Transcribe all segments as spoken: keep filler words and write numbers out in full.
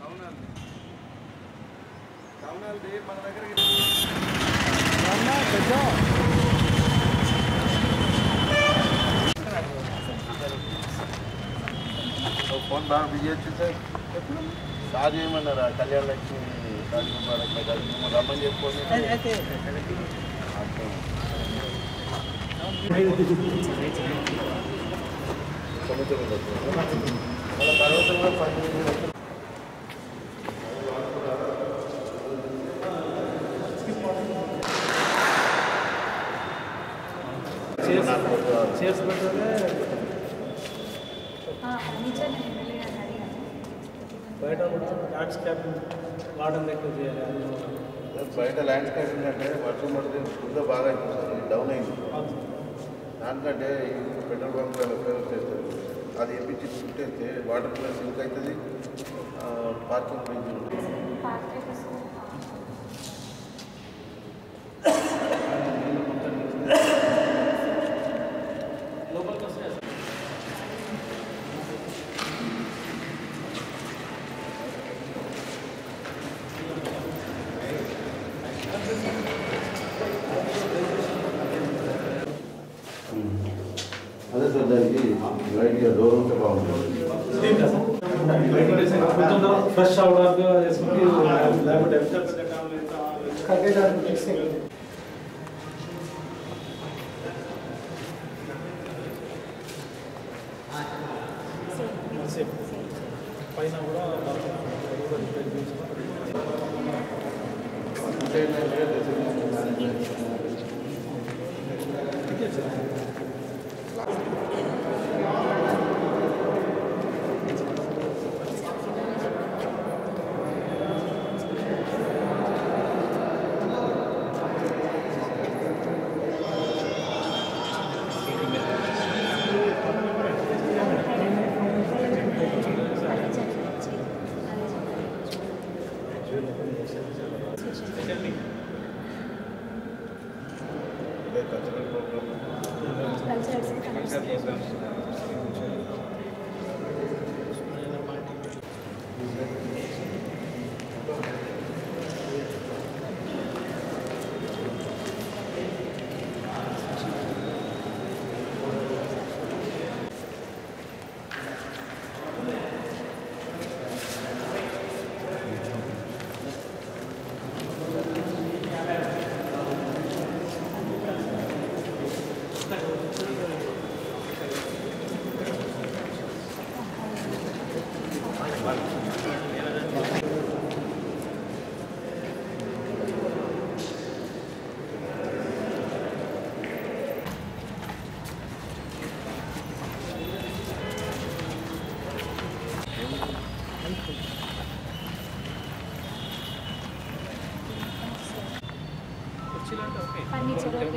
అవునండి అవునండి మన దగ్గరికి ఫోన్ బాగా బిజీ వచ్చింది సార్ సార్ ఏమన్నారా కళ్యాణ లక్ష్మి రమ్మని చెప్పుకోండి తర్వాత బయట ల్యాండ్స్కేప్ గార్డెన్ ఎక్కువ చేయాలి బయట ల్యాండ్స్కేపింగ్ అంటే వర్షం పడితే ఫుడ్ బాగా అయిపోతుంది డౌన్ అయింది దానికంటే పెట్రోల్ బంక్ ఫేవర్ చేస్తారు అది ఎప్పించి చుట్టేస్తే వాటర్ ప్లస్ సింక్ అవుతుంది పార్కింగ్ ప్లేస్ లోపలికి వస్తే అదే సార్ దానికి లైట్గా డోర్ ఉంటే బాగుంటుంది ఫ్రెష్ అవడానికి పైన కూడా ఫర్నిచర్ ఓకే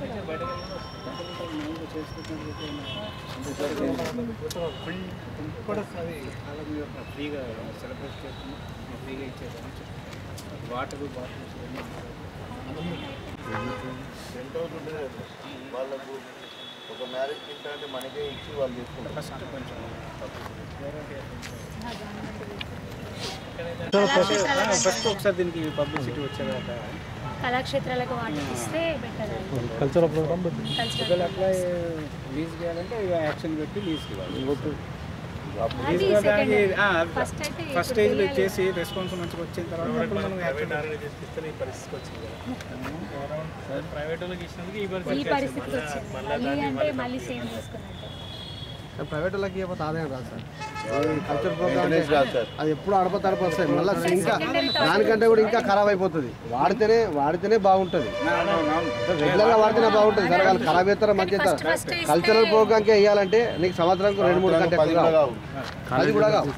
కూడా అది అలా మీరు ఫ్రీగా సెలబ్రేట్ చేస్తున్నాం ఫ్రీగా ఇచ్చేదాన్ని వాటర్ బాటిల్స్ టెంట్ హౌస్ ఉంటుంది వాళ్ళకు ఒక మ్యారేజ్ తింటా అంటే మనకే ఇచ్చి వాళ్ళు తీసుకుంటారు ఫస్ట్ కొంచెం ఫస్ట్ ఒకసారి దీనికి పబ్లిసిటీ వచ్చేదాకా కళాక్షేత్రాలకు వాటికి ఇస్తే బెటర్ కల్చరల్ ప్రోగ్రామ్ ఒకవేళ అప్లై లీజ్ చేయాలంటే యాక్షన్ పెట్టి లీజ్ ఇవ్వాలి ఫస్ట్ స్టేజ్లో ఇచ్చేసి రెస్పాన్స్ మంచిగా వచ్చిన తర్వాత మనం ఈ పరిస్థితికి వచ్చింది ప్రైవేట్ వాళ్ళకి ఇచ్చినందుకు ఈ పరిస్థితికి వచ్చింది అంటే మళ్ళీ సేమ్ చేసుకున్నట్టు ప్రైవేట్ వాళ్ళకి ఇవ్వకపోతే ఆదాయం రాదు సార్ కల్చర్ ప్రోగ్రామ్ అది ఎప్పుడు అడప తడప వస్తాయి మళ్ళీ ఇంకా దానికంటే కూడా ఇంకా ఖరాబ్ అయిపోతుంది వాడితేనే వాడితేనే బాగుంటుంది రెగ్యులర్గా వాడితేనే బాగుంటుంది సార్ వాళ్ళు ఖరాబ్ అవుతారా మంచిగా కల్చరల్ ప్రోగ్రామ్కే వేయాలంటే నీకు సంవత్సరానికి రెండు మూడు గంటలు అది కూడా కావు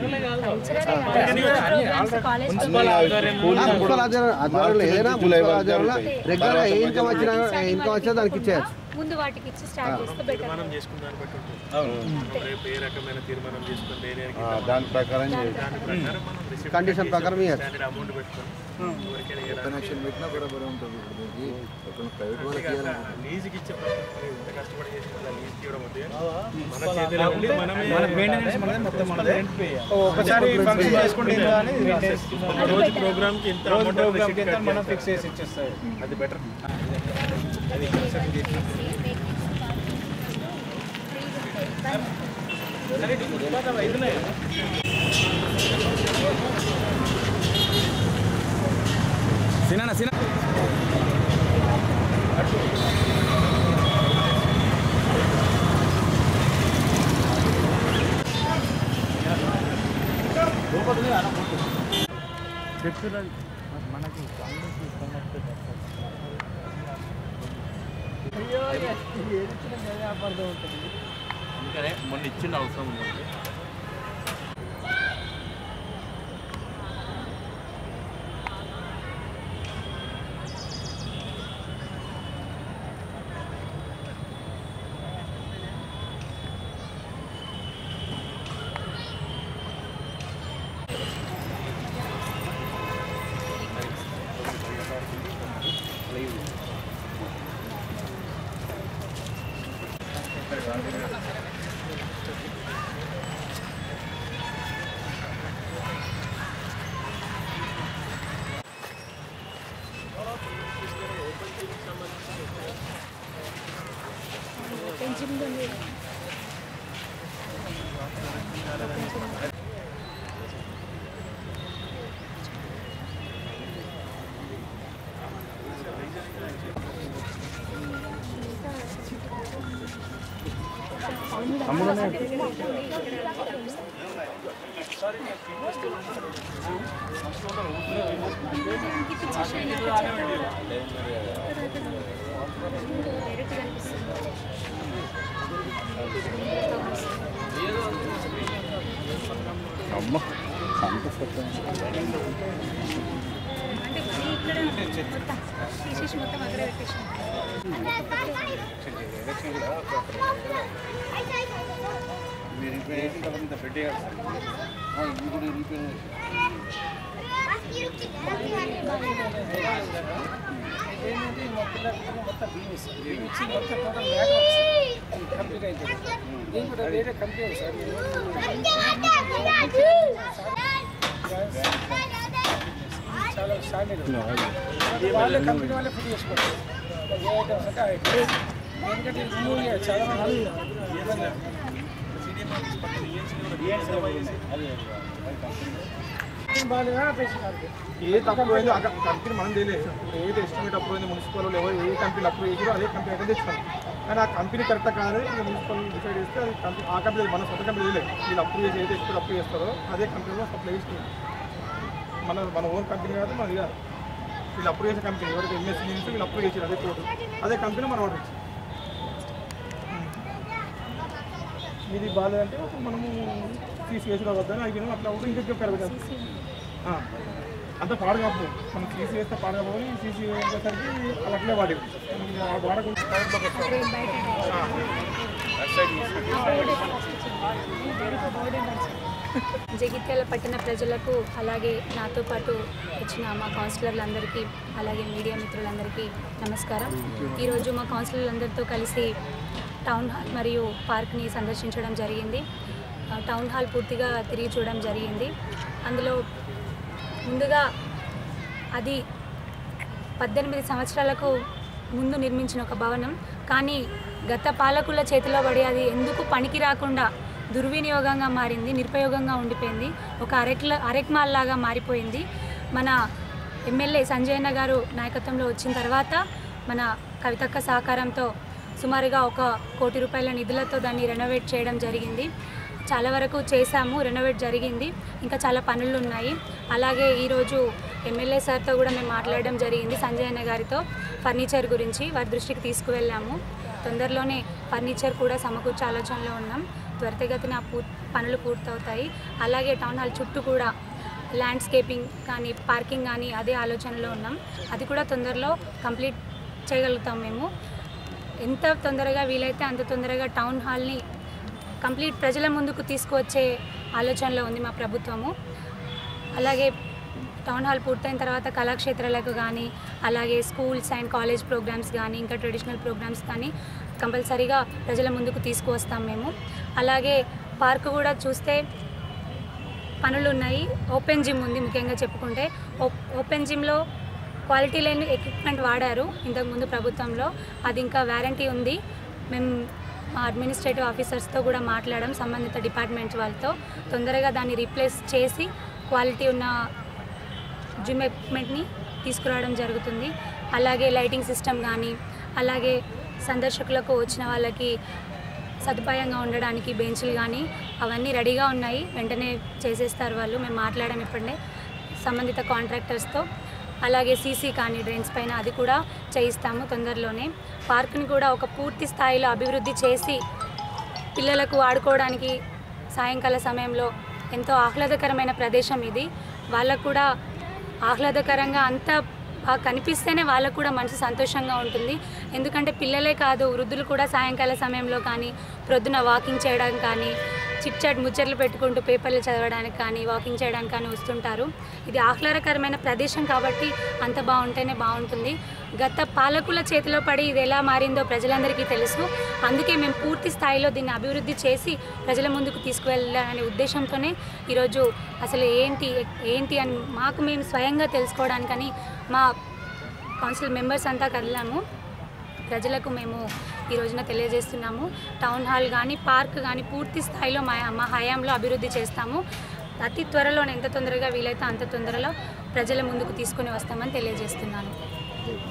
మున్సిపల్ ఆధ్వర్యంలో ఏదైనా మున్సిపల్ ఆధ్వర్యంలో రెగ్యులర్గా ఏ ఇన్కమ్ వచ్చినా ఇన్కమ్ వచ్చినా దానికి ఇచ్చేయచ్చు ముందు వాటికి ఇచ్చి స్టార్ట్ చేస్తే బెటర్ తీర్మానం చేసుకున్న దాన్ని బట్టి ఉంటుంది రేపు ఏ రకమైన తీర్మానం చేసుకుని ఏరియాకి దాని ప్రకారం దాని ప్రకారం మనం రిసిప్ట్ కండిషన్ ప్రకారం దాని అమౌంట్ పెట్టుకొని ఎవరికైనా ఏ రకమైన లీజుకి ఇచ్చే ఎంత కష్టపడి చేసి లీజ్కి కూడా వద్దు మన చేతిలో ఉండి మనమే మన మెయింటెనెన్స్ మనదే మొత్తం మనదే ఒకసారి ఫంక్షన్ చేసుకుంటే ఒక రోజు ప్రోగ్రామ్కి ఇంత అమౌంట్ ప్రోగ్రామ్కి ఎంత మనం ఫిక్స్ చేసి ఇచ్చేస్తాయి అది బెటర్ సినా సినా మనకి అందుకనే మొన్న ఇచ్చిన అవసరం ఉంది అంటే ఇక్కడ మొత్తం తీసేసి మొత్తం అక్కడే పెట్టేసాం. మీరు రిపేర్ చేసిన తర్వాత ఇంత పెట్టేయాలి సార్ ఇది కూడా రిపేర్ మొత్తం బియ్యం ఇస్తారు బియ్యం ఇచ్చి మొత్తం టోటల్ కంప్లీట్ అవుతుంది దీని కూడా వేరే కంపెనీ సార్ చాలా స్టాండర్డ్ వాళ్ళే కంపెనీ వాళ్ళే ఫుడ్ చేసుకోవాలి ఎందుకంటే రిమూవ్ చాలా మంది ఏ తక్కువ అయిందో కంపెనీ మనం తెలియదు ఏది ఎస్టిమేట్ అప్రూవ్ అయింది మున్సిపల్ ఎవరు ఏ కంపెనీ అప్రూవ్ చేసారో అదే కంపెనీ అయితే తెచ్చుకోం కానీ ఆ కంపెనీ కరెక్ట్ కాదు ఇంకా మున్సిపల్ డిసైడ్ చేస్తే అది కంపెనీ ఆ కంపెనీ మన సొంత కంపెనీ తెలియదు వీళ్ళు అప్రూవ్ చేసి ఏదైతే ఎస్టిమేట్ అప్రూవ్ చేస్తారో అదే కంపెనీలో సప్లై చేస్తుంది మన మన ఓన్ కంపెనీ కాదు మనది కాదు వీళ్ళు అప్రూవ్ చేసే కంపెనీ ఎవరికి ఎంఎస్సీ నుంచి వీళ్ళు అప్రూవ్ చేసారు అదే కోర్టు అదే కంపెనీ మనం ఆర్డర్ ఇచ్చింది ఇది బాగాలేదంటే మనము తీసివేసిన వద్దని అయిపోయినాం అట్లా కూడా ఇంకా పెరగదు అంత పాడు కాదు మనం తీసి వేస్తే పాడు కాబట్టి తీసి వేసేసరికి అది అట్లే వాడేది వాడకుండా జగిత్యాల పట్టణ ప్రజలకు అలాగే నాతో పాటు వచ్చిన మా కౌన్సిలర్లందరికీ అలాగే మీడియా మిత్రులందరికీ నమస్కారం. ఈరోజు మా కౌన్సిలర్లందరితో కలిసి టౌన్ హాల్ మరియు పార్క్ని సందర్శించడం జరిగింది. టౌన్ హాల్ పూర్తిగా తిరిగి చూడడం జరిగింది. అందులో ముందుగా అది పద్దెనిమిది సంవత్సరాలకు ముందు నిర్మించిన ఒక భవనం, కానీ గత పాలకుల చేతిలో పడి అది ఎందుకు పనికి రాకుండా దుర్వినియోగంగా మారింది, నిరుపయోగంగా ఉండిపోయింది, ఒక అరెక్ల అరెక్మాల్ లాగా మారిపోయింది. మన ఎమ్మెల్యే సంజయన్న గారు నాయకత్వంలో వచ్చిన తర్వాత మన కవితక్క సహకారంతో సుమారుగా ఒక కోటి రూపాయల నిధులతో దాన్ని రెనోవేట్ చేయడం జరిగింది. చాలా వరకు చేశాము, రెనోవేట్ జరిగింది, ఇంకా చాలా పనులు ఉన్నాయి. అలాగే ఈరోజు ఎమ్మెల్యే సార్తో కూడా మేము మాట్లాడడం జరిగింది, సంజయన్న గారితో ఫర్నిచర్ గురించి వారి దృష్టికి తీసుకువెళ్ళాము. తొందరలోనే ఫర్నిచర్ కూడా సమకూర్చే ఆలోచనలో ఉన్నాం. త్వరితగతిన పూ పనులు పూర్తవుతాయి. అలాగే టౌన్ హాల్ చుట్టూ కూడా ల్యాండ్స్కేపింగ్ కానీ పార్కింగ్ కానీ అదే ఆలోచనలో ఉన్నాం. అది కూడా తొందరలో కంప్లీట్ చేయగలుగుతాం. మేము ఎంత తొందరగా వీలైతే అంత తొందరగా టౌన్ హాల్ని కంప్లీట్ ప్రజల ముందుకు తీసుకువచ్చే ఆలోచనలో ఉంది మా ప్రభుత్వము. అలాగే టౌన్ హాల్ పూర్తయిన తర్వాత కళాక్షేత్రాలకు కానీ అలాగే స్కూల్స్ అండ్ కాలేజ్ ప్రోగ్రామ్స్ కానీ ఇంకా ట్రెడిషనల్ ప్రోగ్రామ్స్ కానీ కంపల్సరీగా ప్రజల ముందుకు తీసుకువస్తాం మేము. అలాగే పార్క్ కూడా చూస్తే పనులు ఉన్నాయి. ఓపెన్ జిమ్ ఉంది. ముఖ్యంగా చెప్పుకుంటే ఓపెన్ జిమ్లో క్వాలిటీ లేని ఎక్విప్మెంట్ వాడారు ఇంతకుముందు ప్రభుత్వంలో. అది ఇంకా వారంటీ ఉంది. మేము మా అడ్మినిస్ట్రేటివ్ ఆఫీసర్స్తో కూడా మాట్లాడాం, సంబంధిత డిపార్ట్మెంట్స్ వాళ్ళతో. తొందరగా దాన్ని రీప్లేస్ చేసి క్వాలిటీ ఉన్న జిమ్ ఎక్విప్మెంట్ని తీసుకురావడం జరుగుతుంది. అలాగే లైటింగ్ సిస్టమ్ కానీ అలాగే సందర్శకులకు వచ్చిన వాళ్ళకి సదుపాయంగా ఉండడానికి బెంచ్లు కానీ అవన్నీ రెడీగా ఉన్నాయి. వెంటనే చేసేస్తారు వాళ్ళు. మేము మాట్లాడాం ఇప్పుడే సంబంధిత కాంట్రాక్టర్స్తో. అలాగే సీసీ కానీ డ్రైన్స్ పైన అది కూడా చేయిస్తాము తొందరలోనే. పార్కుని కూడా ఒక పూర్తి స్థాయిలో అభివృద్ధి చేసి పిల్లలకు ఆడుకోవడానికి సాయంకాల సమయంలో ఎంతో ఆహ్లాదకరమైన ప్రదేశం ఇది. వాళ్ళకు కూడా ఆహ్లాదకరంగా అంతా బాగా కనిపిస్తేనే వాళ్ళకు కూడా మనసు సంతోషంగా ఉంటుంది. ఎందుకంటే పిల్లలే కాదు, వృద్ధులు కూడా సాయంకాల సమయంలో కానీ ప్రొద్దున వాకింగ్ చేయడం కానీ చిట్ చాట్ ముచ్చట్లు పెట్టుకుంటూ పేపర్లు చదవడానికి కానీ వాకింగ్ చేయడానికి కానీ వస్తుంటారు. ఇది ఆహ్లాదకరమైన ప్రదేశం కాబట్టి అంత బాగుంటేనే బాగుంటుంది. గత పాలకుల చేతిలో పడి ఇది ఎలా మారిందో ప్రజలందరికీ తెలుసు. అందుకే మేము పూర్తి స్థాయిలో దీన్ని అభివృద్ధి చేసి ప్రజల ముందుకు తీసుకువెళ్ళాలనే ఉద్దేశంతోనే ఈరోజు అసలు ఏంటి ఏంటి అని మాకు మేము స్వయంగా తెలుసుకోవడానికని మా కౌన్సిల్ మెంబర్స్ అంతా కదిలాము. ప్రజలకు మేము ఈ రోజున తెలియజేస్తున్నాము. టౌన్ హాల్ కానీ పార్క్ కానీ పూర్తి స్థాయిలో మా మా హయాంలో అభివృద్ధి చేస్తాము. అతి త్వరలో ఎంత తొందరగా వీలైతే అంత తొందరలో ప్రజల ముందుకు తీసుకుని వస్తామని తెలియజేస్తున్నాను.